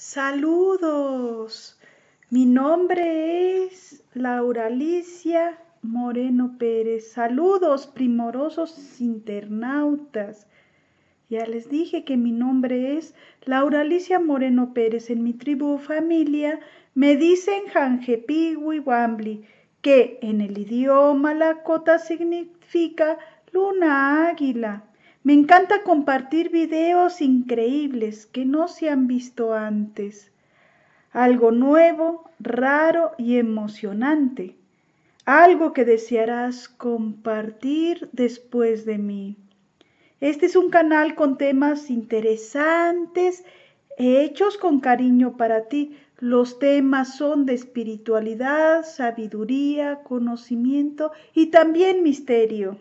Saludos, mi nombre es Laura Alicia Moreno Pérez. Saludos, primorosos internautas. Ya les dije que mi nombre es Laura Alicia Moreno Pérez. En mi tribu o familia me dicen Janjepiwi Wambli, que en el idioma lakota significa luna águila. Me encanta compartir videos increíbles que no se han visto antes. Algo nuevo, raro y emocionante. Algo que desearás compartir después de mí. Este es un canal con temas interesantes, hechos con cariño para ti. Los temas son de espiritualidad, sabiduría, conocimiento y también misterio.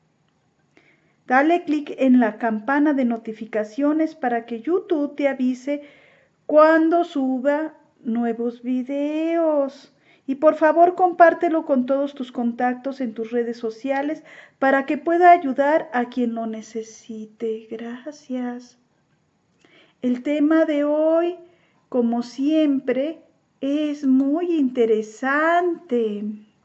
Dale clic en la campana de notificaciones para que YouTube te avise cuando suba nuevos videos. Y por favor compártelo con todos tus contactos en tus redes sociales para que pueda ayudar a quien lo necesite. Gracias. El tema de hoy, como siempre, es muy interesante.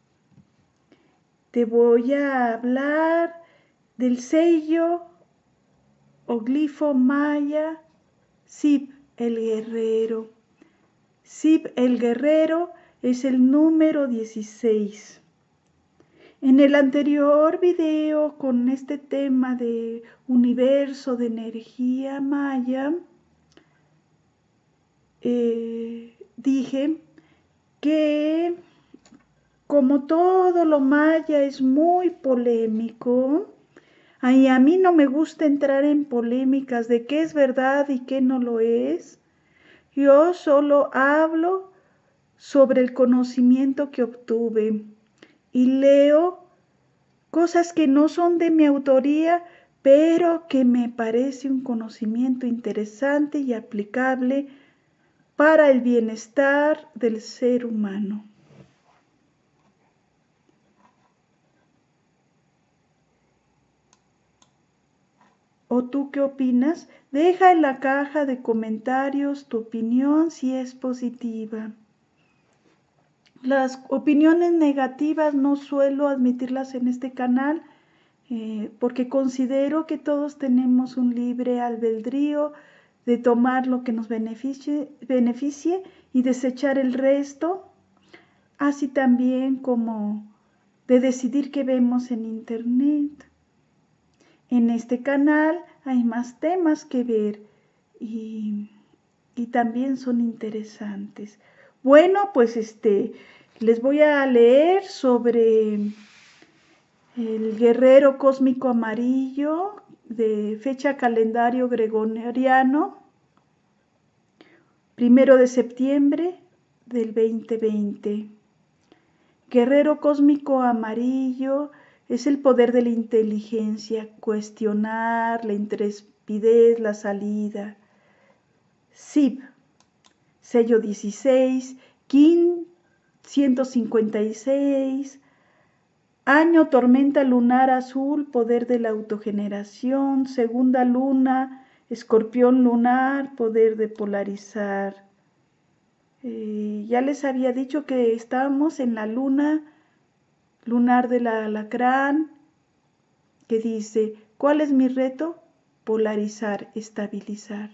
Te voy a hablar del sello o glifo maya Sib el Guerrero. Sib el Guerrero es el número 16. En el anterior video con este tema de universo de energía maya, dije que como todo lo maya es muy polémico, y a mí no me gusta entrar en polémicas de qué es verdad y qué no lo es. Yo solo hablo sobre el conocimiento que obtuve y leo cosas que no son de mi autoría, pero que me parece un conocimiento interesante y aplicable para el bienestar del ser humano. ¿O tú qué opinas? Deja en la caja de comentarios tu opinión si es positiva. Las opiniones negativas no suelo admitirlas en este canal porque considero que todos tenemos un libre albedrío de tomar lo que nos beneficie y desechar el resto, así también como de decidir qué vemos en internet. En este canal hay más temas que ver y también son interesantes. Bueno, pues les voy a leer sobre el guerrero cósmico amarillo de fecha calendario gregoriano, 1 de septiembre del 2020. Guerrero cósmico amarillo es el poder de la inteligencia, cuestionar, la intrepidez, la salida. Sib, sello 16, Kin 156, año tormenta lunar azul, poder de la autogeneración, segunda luna, escorpión lunar, poder de polarizar. Ya les había dicho que estábamos en la luna lunar del alacrán, que dice, ¿cuál es mi reto? Polarizar, estabilizar.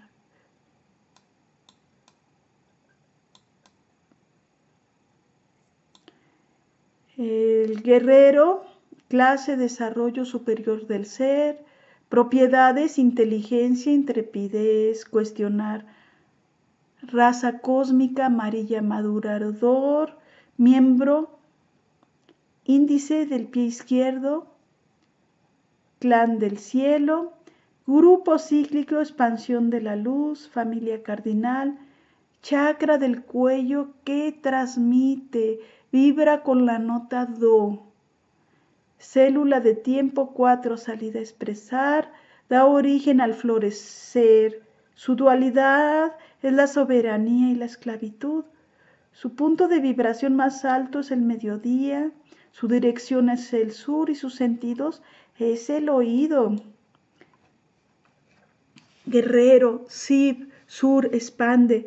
El guerrero, clase desarrollo superior del ser, propiedades, inteligencia, intrepidez, cuestionar, raza cósmica, amarilla madurador, miembro, índice del pie izquierdo, clan del cielo, grupo cíclico, expansión de la luz, familia cardinal, chakra del cuello que transmite, vibra con la nota do. Célula de tiempo 4, salida a expresar, da origen al florecer. Su dualidad es la soberanía y la esclavitud. Su punto de vibración más alto es el mediodía, su dirección es el sur y sus sentidos es el oído. Guerrero, Sib, sur, expande,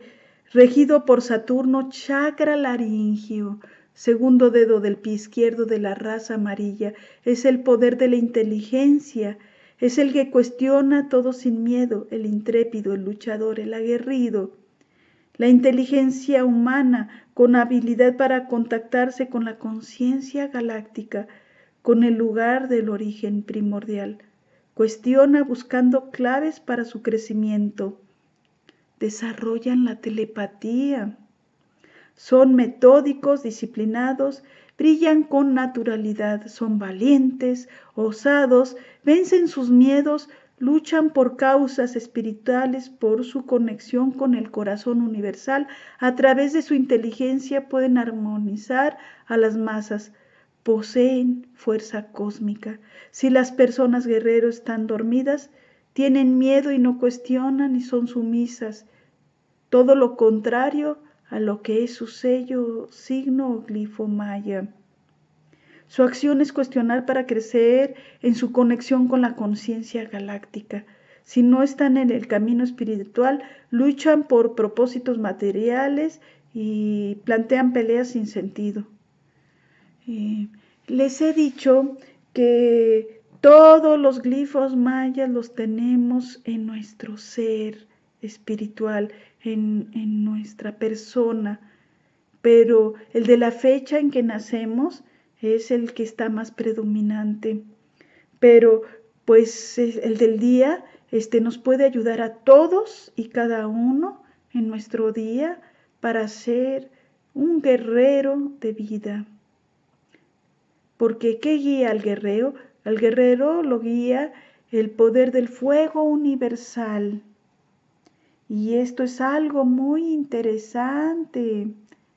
regido por Saturno, chakra laringio, segundo dedo del pie izquierdo de la raza amarilla. Es el poder de la inteligencia, es el que cuestiona todo sin miedo, el intrépido, el luchador, el aguerrido. La inteligencia humana con habilidad para contactarse con la conciencia galáctica, con el lugar del origen primordial. Cuestiona buscando claves para su crecimiento. Desarrollan la telepatía. Son metódicos, disciplinados, brillan con naturalidad, son valientes, osados, vencen sus miedos, luchan por causas espirituales, por su conexión con el corazón universal. A través de su inteligencia pueden armonizar a las masas. Poseen fuerza cósmica. Si las personas guerreros están dormidas, tienen miedo y no cuestionan y son sumisas. Todo lo contrario a lo que es su sello, signo o glifo maya. Su acción es cuestionar para crecer en su conexión con la conciencia galáctica. Si no están en el camino espiritual, luchan por propósitos materiales y plantean peleas sin sentido. Les he dicho que todos los glifos mayas los tenemos en nuestro ser espiritual, en nuestra persona, pero el de la fecha en que nacemos es el que está más predominante. Pero pues el del día nos puede ayudar a todos y cada uno en nuestro día para ser un guerrero de vida. Porque ¿qué guía al guerrero? Al guerrero lo guía el poder del fuego universal. Y esto es algo muy interesante.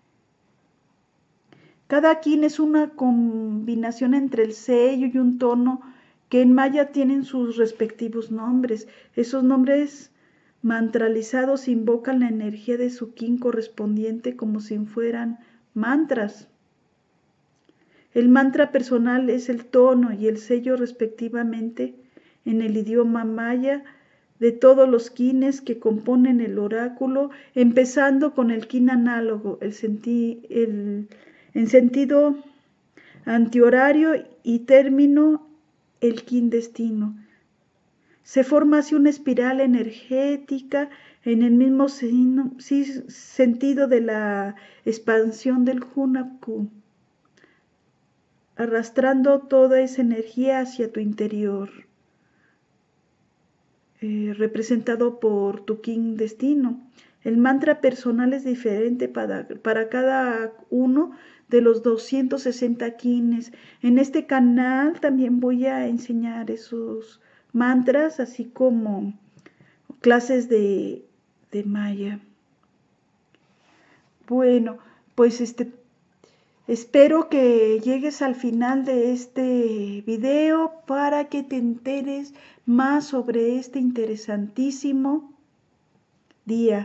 Cada quien es una combinación entre el sello y un tono que en maya tienen sus respectivos nombres. Esos nombres mantralizados invocan la energía de su kin correspondiente como si fueran mantras. El mantra personal es el tono y el sello respectivamente en el idioma maya de todos los kines que componen el oráculo, empezando con el kin análogo, en sentido antihorario y término el kin destino. Se forma así una espiral energética en el mismo sentido de la expansión del Hunapku, arrastrando toda esa energía hacia tu interior, representado por tu kin destino. El mantra personal es diferente para cada uno de los 260 kines. En este canal también voy a enseñar esos mantras, así como clases de maya. Bueno, pues espero que llegues al final de este video para que te enteres más sobre este interesantísimo día.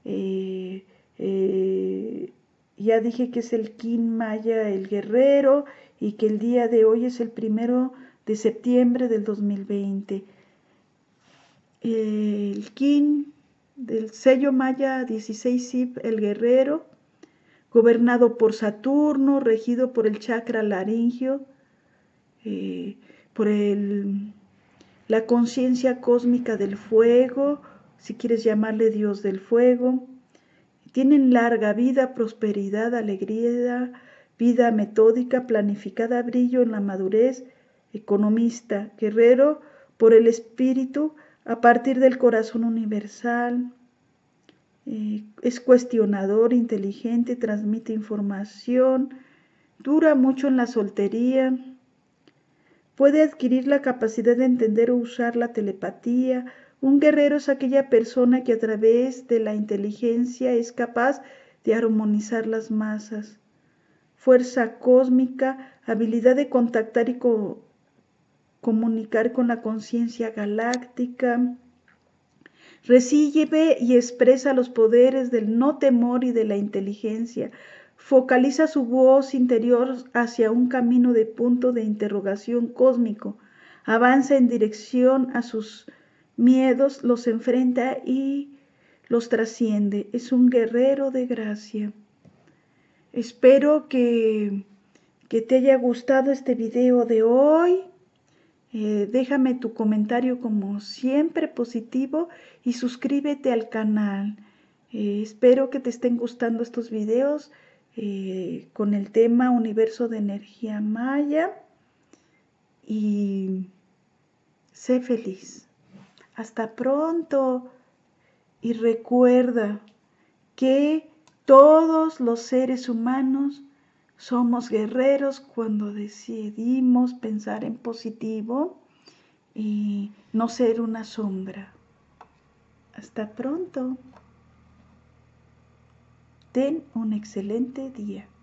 Ya dije que es el kin maya, el guerrero, y que el día de hoy es el 1 de septiembre del 2020. El kin del sello maya 16 Sip, el guerrero, gobernado por Saturno, regido por el chakra laringio, por la conciencia cósmica del fuego, si quieres llamarle Dios del fuego. Tienen larga vida, prosperidad, alegría, vida metódica, planificada, brillo en la madurez, economista, guerrero por el espíritu, a partir del corazón universal. Es cuestionador, inteligente, transmite información, dura mucho en la soltería, puede adquirir la capacidad de entender o usar la telepatía. Un guerrero es aquella persona que a través de la inteligencia es capaz de armonizar las masas. Fuerza cósmica, habilidad de contactar y comunicar con la conciencia galáctica. Recibe y expresa los poderes del no temor y de la inteligencia. Focaliza su voz interior hacia un camino de punto de interrogación cósmico. Avanza en dirección a sus miedos, los enfrenta y los trasciende, es un guerrero de gracia. Espero que te haya gustado este video de hoy. Déjame tu comentario como siempre positivo y suscríbete al canal. Espero que te estén gustando estos videos con el tema Universo de Energía Maya y sé feliz. Hasta pronto y recuerda que todos los seres humanos somos guerreros cuando decidimos pensar en positivo y no ser una sombra. Hasta pronto. Ten un excelente día.